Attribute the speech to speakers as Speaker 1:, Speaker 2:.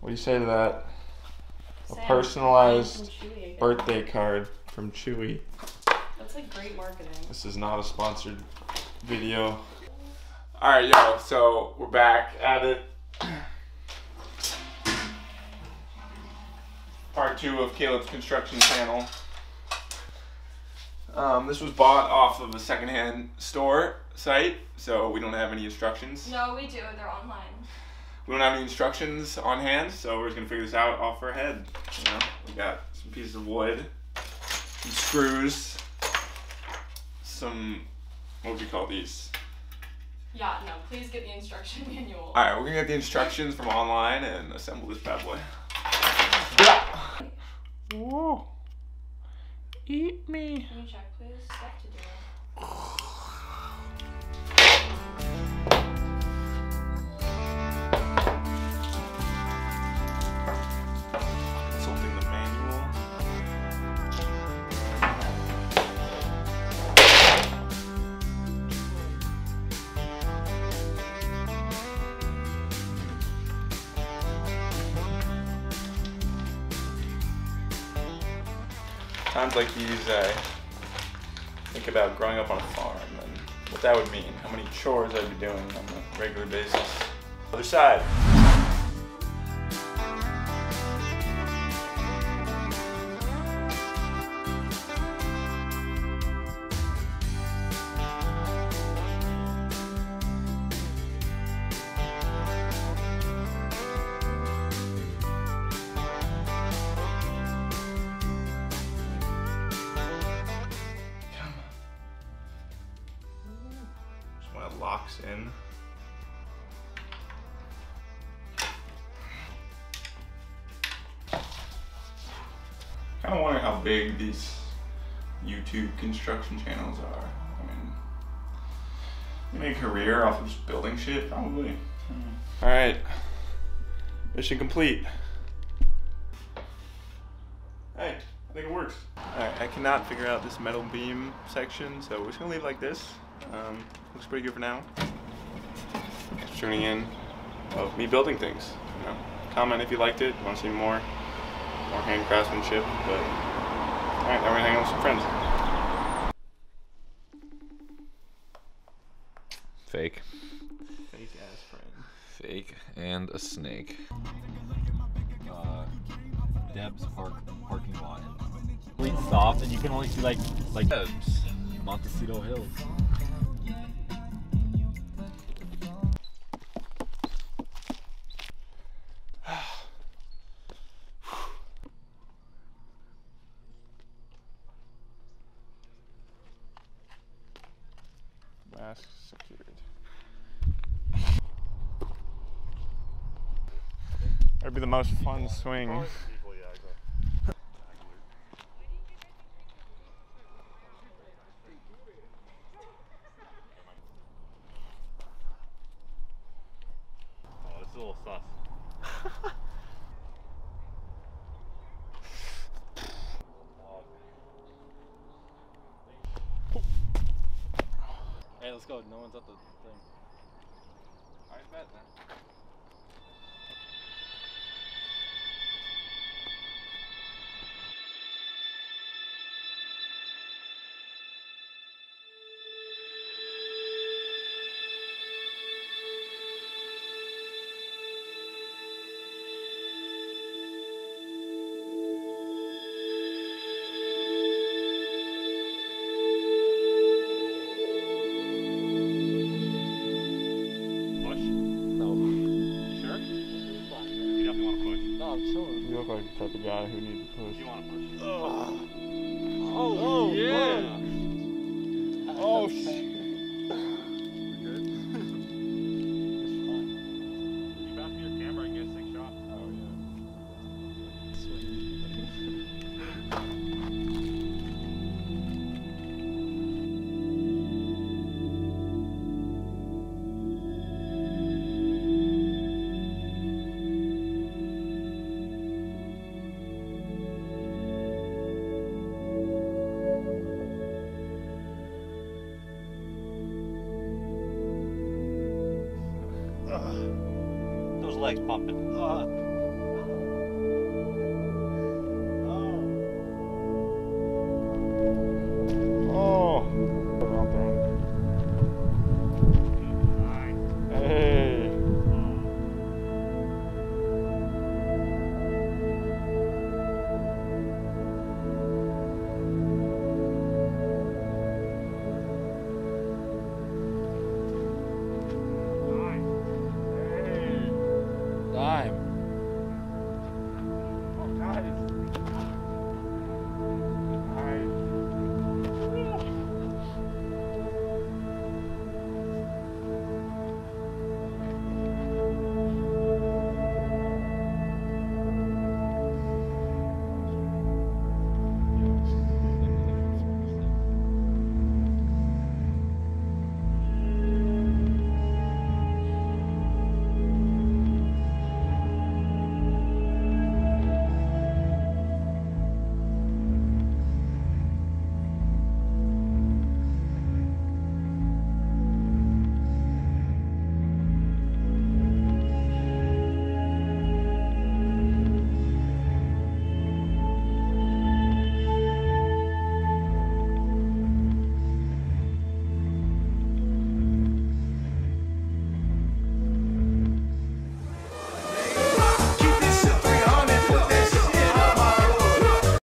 Speaker 1: What do you say to that?
Speaker 2: Sam,
Speaker 1: A personalized
Speaker 2: Chewy
Speaker 1: birthday card from Chewy.
Speaker 2: That's like great marketing.
Speaker 1: This is not a sponsored video. Alright, yo, so we're back at it. Part 2 of Caleb's construction channel. This was bought off of a secondhand store site, so we don't have any instructions.
Speaker 2: No, we do. They're online.
Speaker 1: We don't have any instructions on hand, so we're just gonna figure this out off our head. You know, we got some pieces of wood, some screws, some, what would you call these?
Speaker 2: Yeah, no, please get the instruction manual.
Speaker 1: Alright, we're gonna get the instructions from online and assemble this bad boy. Whoa. Eat me.
Speaker 2: Can you check, please? Stuff to do.
Speaker 1: Consulting the manual. Times like these, I think about growing up on a farm and what that would mean, how many chores I'd be doing on a regular basis. Other side. Locks in. Kind of wonder how big these YouTube construction channels are. I mean, you make a career off of just building shit, probably. All right, mission complete. Hey, I think it works. All right, I cannot figure out this metal beam section, so we're just gonna leave it like this. Looks pretty good for now. Thanks for tuning in of me building things. You know, comment if you liked it. Want to see more hand craftsmanship. But all right, now we're gonna hang out with some friends.
Speaker 3: Fake.
Speaker 1: Fake ass friend.
Speaker 3: Fake and a snake.
Speaker 4: Deb's parking lot. Complete stop, and you can only see like
Speaker 3: Deb's.
Speaker 4: Montecito Hills.
Speaker 1: Mask secured. That'd be the most fun swing.
Speaker 4: A little sus. Hey, let's go. No one's at the thing.
Speaker 1: I bet then. You look like the type of guy who needs a push.
Speaker 4: You want to push?
Speaker 1: Oh yeah! Oh shit!
Speaker 4: You good? It's fine. You pass me your camera and get a sick shot.
Speaker 1: Oh yeah. Sweet.
Speaker 4: Those legs pumping.